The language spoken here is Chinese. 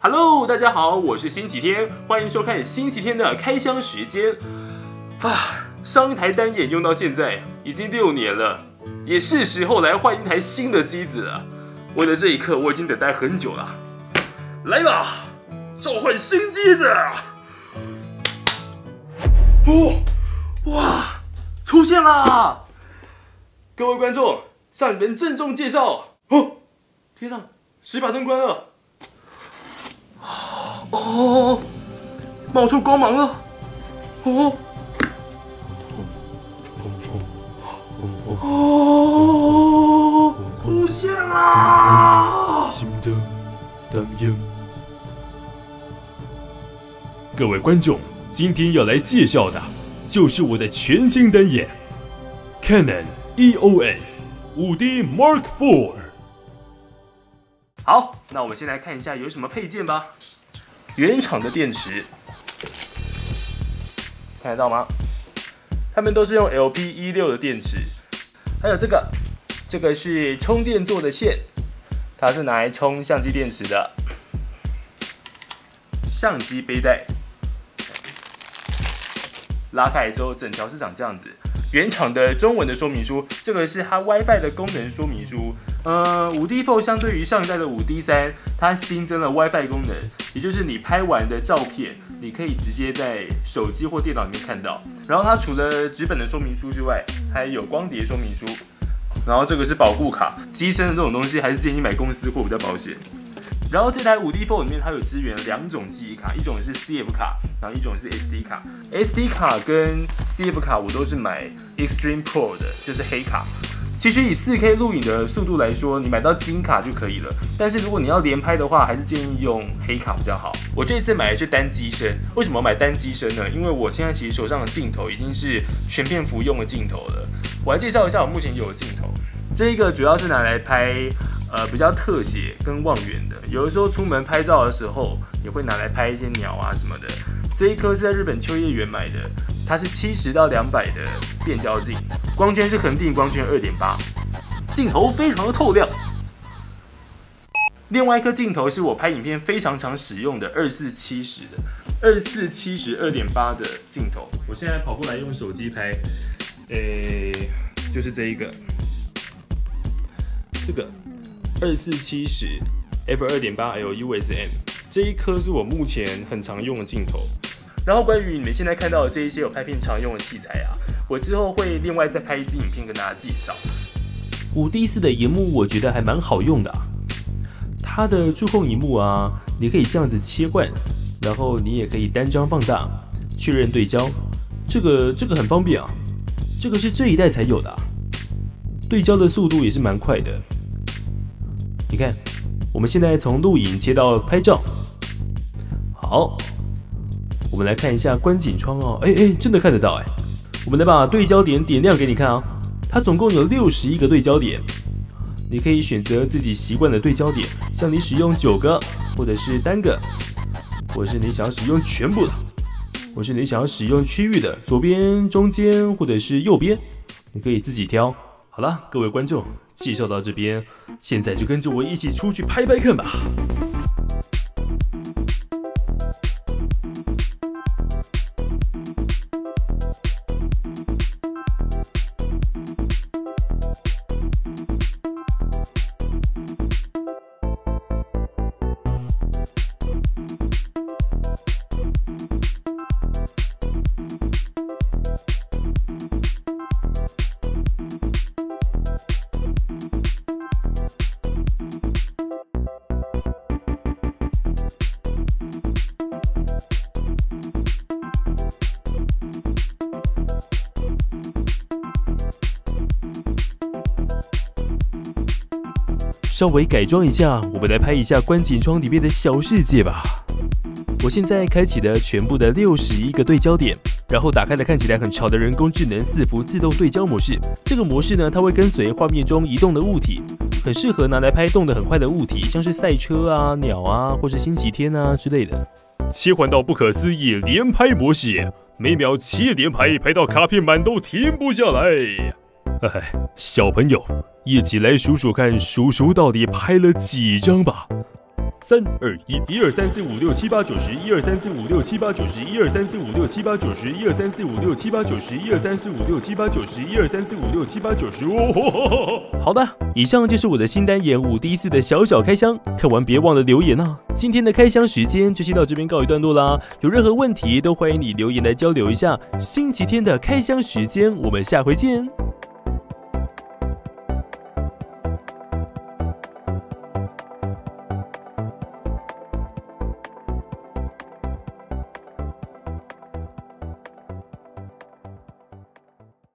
Hello， 大家好，我是星期天，欢迎收看星期天的开箱时间。上一台单眼用到现在已经6年了，也是时候来换一台新的机子了。为了这一刻，我已经等待很久了。来吧，召唤新机子！哇，出现啦！各位观众，向你们郑重介绍。天哪，10把灯关了。冒出光芒了。出现啦！ 新的单眼。各位观众，今天要来介绍的就是我的全新单眼 Canon EOS 5D Mark IV。 好，那我们先来看一下有什么配件吧。原厂的电池，看得到吗？他们都是用 LP16 的电池，还有这个是充电座的线，它是拿来充相机电池的。相机背带，拉开来之后，整条是长这样子。原厂的中文的说明书，这个是它 WiFi 的功能说明书。5D4 相对于上一代的5D3，它新增了 WiFi 功能，也就是你拍完的照片，你可以直接在手机或电脑里面看到。然后它除了纸本的说明书之外，还有光碟说明书。然后这个是保护卡，机身的这种东西还是建议买公司货比较保险。然后这台5D4 里面它有支援2种记忆卡，一种是 CF 卡，然后一种是 SD 卡。SD 卡跟 CF 卡我都是买 Extreme Pro 的，就是黑卡。其实以 4K 录影的速度来说，你买到金卡就可以了。但是如果你要连拍的话，还是建议用黑卡比较好。我这一次买的是单机身，为什么买单机身呢？因为我现在其实手上的镜头已经是全片幅用的镜头了。我来介绍一下我目前有的镜头。这一个主要是拿来拍比较特写跟望远的，有的时候出门拍照的时候也会拿来拍一些鸟啊什么的。这一颗是在日本秋叶原买的，它是70到200的变焦镜，光圈是恒定光圈2.8，镜头非常的透亮。另外一颗镜头是我拍影片非常常使用的2470的2470 2.8的镜头，我现在跑过来用手机拍，就是这一个。这个2470 f2.8L USM 这一颗是我目前很常用的镜头。然后关于你们现在看到的这一些我拍片常用的器材啊，我之后会另外再拍一支影片跟大家介绍。 5D4 的萤幕我觉得还蛮好用的它的触控萤幕啊，你可以这样子切换，然后你也可以单张放大，确认对焦，这个很方便啊，这个是这一代才有的对焦的速度也是蛮快的。你看，我们现在从录影切到拍照。好，我们来看一下观景窗哦。真的看得到我们来把对焦点点亮给你看啊。它总共有61个对焦点，你可以选择自己习惯的对焦点，像你使用9个，或者是单个，或者是你想要使用全部的，或是你想要使用区域的，左边、中间或者是右边，你可以自己挑。好了，各位观众，介绍到这边，现在就跟着我一起出去拍拍看吧。稍微改装一下，我们来拍一下观景窗里面的小世界吧。我现在开启了全部的61个对焦点，然后打开了看起来很潮的人工智能4幅自动对焦模式。这个模式呢，它会跟随画面中移动的物体，很适合拿来拍动得很快的物体，像是赛车啊、鸟啊，或是星期天啊之类的。切换到不可思议连拍模式，每秒7连拍，拍到卡片满都停不下来。小朋友，一起来数数看，叔叔到底拍了几张吧。 3、2、1， 1、2、3、4、5、6、7、8、9、10， 1、2、3、4、5、6、7、8、9、10， 1、2、3、4、5、6、7、8、9、10， 1、2、3、4、5、6、7、8、9、10， 1、2、3、4、5、6、7、8、9、10， 1、2、3、4、5、6、7、8、9、10。哦，好的，以上就是我的新单元5第4的小小开箱，看完别忘了留言啊！今天的开箱时间就先到这边告一段落啦，有任何问题都欢迎你留言来交流一下。星期天的开箱时间，我们下回见。